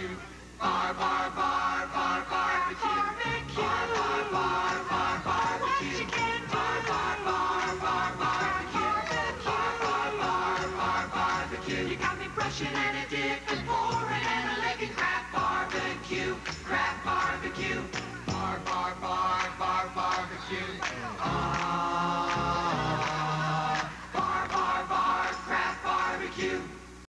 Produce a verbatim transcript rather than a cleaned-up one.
Bar, bar, bar, bar, barbecue. Bar, bar, bar, bar, barbecue. Bar, bar, bar, bar, barbecue. Bar, bar, bar, bar, barbecue. You got me brushing and a dip and pouring and a licking Kraft barbecue. Kraft barbecue. Bar, bar, bar, bar, barbecue.